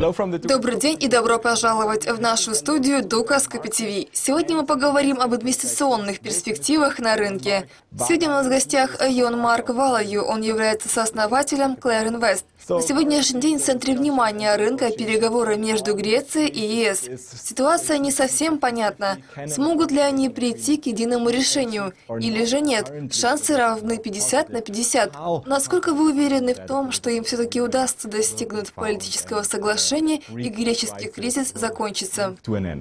Добрый день и добро пожаловать в нашу студию Дукас КПТВ. Сегодня мы поговорим об инвестиционных перспективах на рынке. Сегодня у нас в гостях Йон Марк Валаю, он является сооснователем Clair Invest. На сегодняшний день в центре внимания рынка переговоры между Грецией и ЕС. Ситуация не совсем понятна. Смогут ли они прийти к единому решению или же нет? Шансы равны 50 на 50. Насколько вы уверены в том, что им все-таки удастся достигнуть политического соглашения и греческий кризис закончится?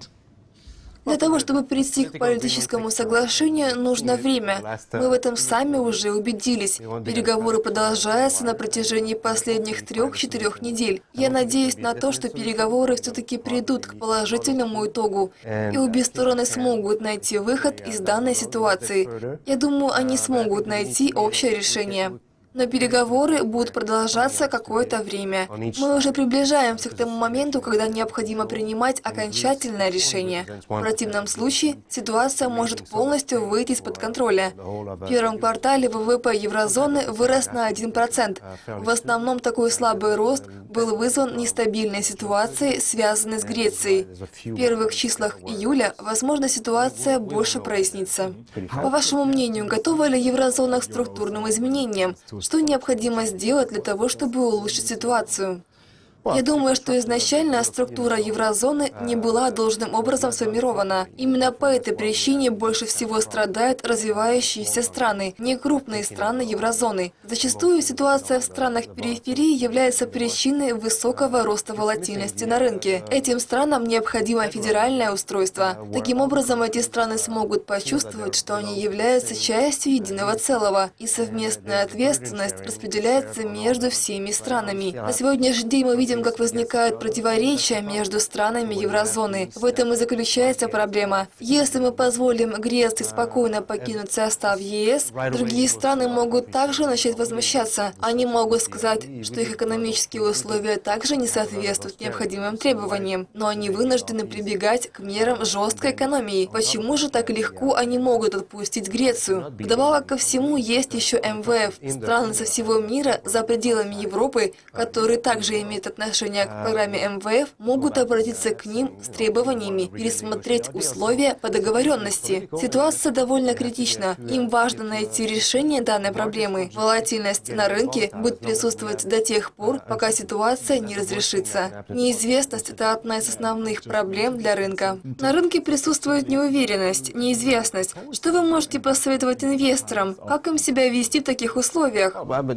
Для того, чтобы прийти к политическому соглашению, нужно время. Мы в этом сами уже убедились. Переговоры продолжаются на протяжении последних 3-4 недель. Я надеюсь на то, что переговоры все-таки придут к положительному итогу, и обе стороны смогут найти выход из данной ситуации. Я думаю, они смогут найти общее решение. Но переговоры будут продолжаться какое-то время. Мы уже приближаемся к тому моменту, когда необходимо принимать окончательное решение. В противном случае ситуация может полностью выйти из-под контроля. В первом квартале ВВП еврозоны вырос на 1%. В основном такой слабый рост был вызван нестабильной ситуацией, связанной с Грецией. В первых числах июля, возможно, ситуация больше прояснится. По вашему мнению, готова ли еврозона к структурным изменениям? Что необходимо сделать для того, чтобы улучшить ситуацию? Я думаю, что изначально структура еврозоны не была должным образом сформирована. Именно по этой причине больше всего страдают развивающиеся страны, не крупные страны еврозоны. Зачастую ситуация в странах периферии является причиной высокого роста волатильности на рынке. Этим странам необходимо федеральное устройство. Таким образом, эти страны смогут почувствовать, что они являются частью единого целого, и совместная ответственность распределяется между всеми странами. На сегодняшний день мы видим, как возникают противоречия между странами еврозоны. В этом и заключается проблема. Если мы позволим Греции спокойно покинуть состав ЕС, другие страны могут также начать возмущаться. Они могут сказать, что их экономические условия также не соответствуют необходимым требованиям, но они вынуждены прибегать к мерам жесткой экономии. Почему же так легко они могут отпустить Грецию? Вдобавок ко всему есть еще МВФ, страны со всего мира за пределами Европы, которые также имеют отношение к программе МВФ, могут обратиться к ним с требованиями пересмотреть условия по договоренности. Ситуация довольно критична. Им важно найти решение данной проблемы. Волатильность на рынке будет присутствовать до тех пор, пока ситуация не разрешится. Неизвестность – это одна из основных проблем для рынка. На рынке присутствует неуверенность, неизвестность. Что вы можете посоветовать инвесторам? Как им себя вести в таких условиях?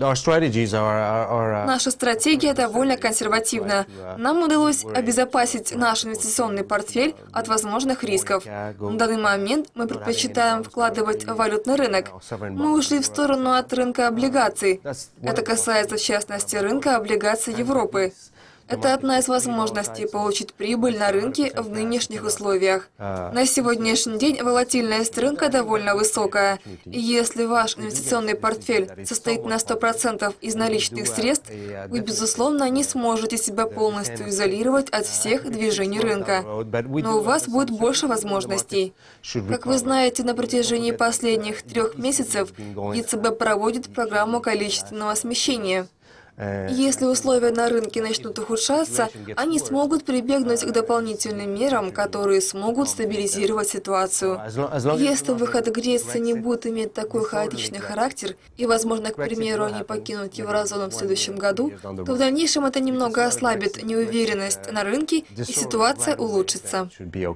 Наша стратегия довольно консервативна. Нам удалось обезопасить наш инвестиционный портфель от возможных рисков. На данный момент мы предпочитаем вкладывать в валютный рынок. Мы ушли в сторону от рынка облигаций. Это касается, в частности, рынка облигаций Европы. Это одна из возможностей получить прибыль на рынке в нынешних условиях. На сегодняшний день волатильность рынка довольно высокая. И если ваш инвестиционный портфель состоит на 100% из наличных средств, вы, безусловно, не сможете себя полностью изолировать от всех движений рынка. Но у вас будет больше возможностей. Как вы знаете, на протяжении последних 3 месяцев ЕЦБ проводит программу количественного смещения. Если условия на рынке начнут ухудшаться, они смогут прибегнуть к дополнительным мерам, которые смогут стабилизировать ситуацию. Если выход Греции не будет иметь такой хаотичный характер, и, возможно, к примеру, они покинут еврозону в следующем году, то в дальнейшем это немного ослабит неуверенность на рынке, и ситуация улучшится.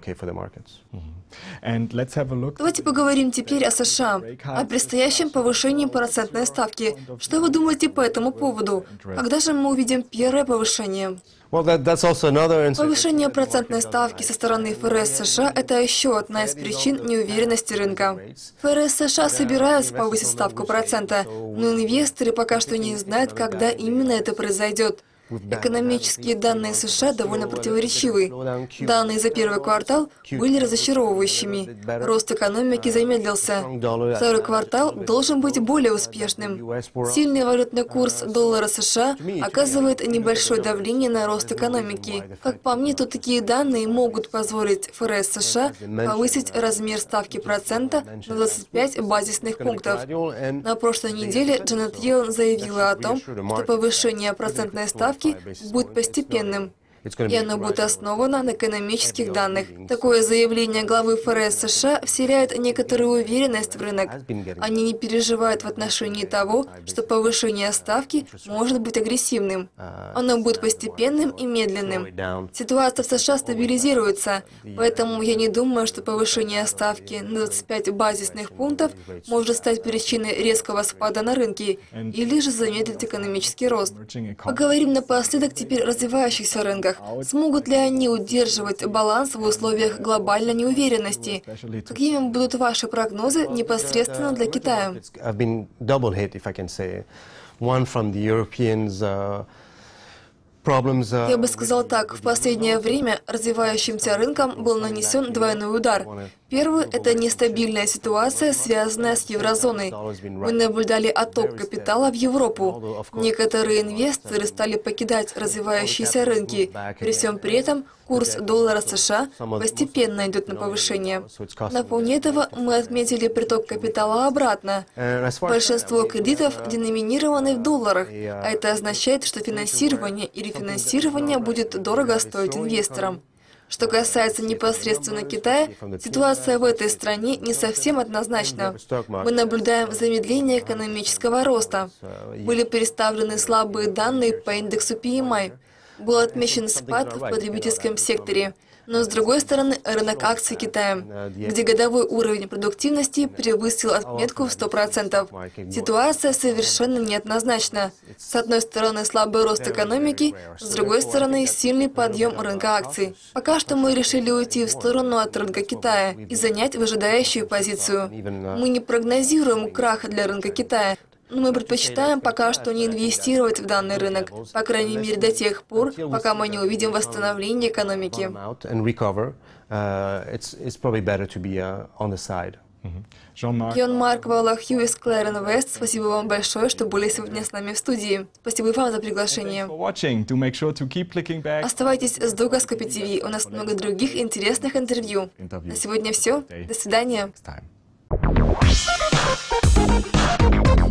Давайте поговорим теперь о США, о предстоящем повышении процентной ставки. Что вы думаете по этому поводу? Когда же мы увидим первое повышение? Повышение процентной ставки со стороны ФРС США – это еще одна из причин неуверенности рынка. ФРС США собираются повысить ставку процента, но инвесторы пока что не знают, когда именно это произойдет. Экономические данные США довольно противоречивы. Данные за первый квартал были разочаровывающими. Рост экономики замедлился. Второй квартал должен быть более успешным. Сильный валютный курс доллара США оказывает небольшое давление на рост экономики. Как по мне, то такие данные могут позволить ФРС США повысить размер ставки процента на 25 базисных пунктов. На прошлой неделе Джанет Йеллен заявила о том, что повышение процентной ставки будет постепенным. и оно будет основано на экономических данных. Такое заявление главы ФРС США вселяет некоторую уверенность в рынок. Они не переживают в отношении того, что повышение ставки может быть агрессивным. Оно будет постепенным и медленным. Ситуация в США стабилизируется, поэтому я не думаю, что повышение ставки на 25 базисных пунктов может стать причиной резкого спада на рынке или же замедлить экономический рост. Поговорим напоследок теперь о развивающихся рынках. Смогут ли они удерживать баланс в условиях глобальной неуверенности? Какими будут ваши прогнозы непосредственно для Китая? Я бы сказал так, в последнее время развивающимся рынкам был нанесен двойной удар. Первый – это нестабильная ситуация, связанная с еврозоной. Мы наблюдали отток капитала в Европу. Некоторые инвесторы стали покидать развивающиеся рынки. При всем при этом курс доллара США постепенно идет на повышение. На фоне этого мы отметили приток капитала обратно. Большинство кредитов деноминированы в долларах, а это означает, что финансирование и рефинансирование будет дорого стоить инвесторам. Что касается непосредственно Китая, ситуация в этой стране не совсем однозначна. Мы наблюдаем замедление экономического роста. Были представлены слабые данные по индексу PMI. Был отмечен спад в потребительском секторе. Но, с другой стороны, рынок акций Китая, где годовой уровень продуктивности превысил отметку в 100%. Ситуация совершенно неоднозначна. С одной стороны, слабый рост экономики, с другой стороны, сильный подъем рынка акций. Пока что мы решили уйти в сторону от рынка Китая и занять выжидающую позицию. Мы не прогнозируем крах для рынка Китая. Но мы предпочитаем пока что не инвестировать в данный рынок, по крайней мере до тех пор, пока мы не увидим восстановление экономики. Йон-Марк Валахью из Clair Invest, спасибо вам большое, что были сегодня с нами в студии. Спасибо и вам за приглашение. Оставайтесь с Дукас КПТВ, у нас много других интересных интервью. На сегодня все. До свидания.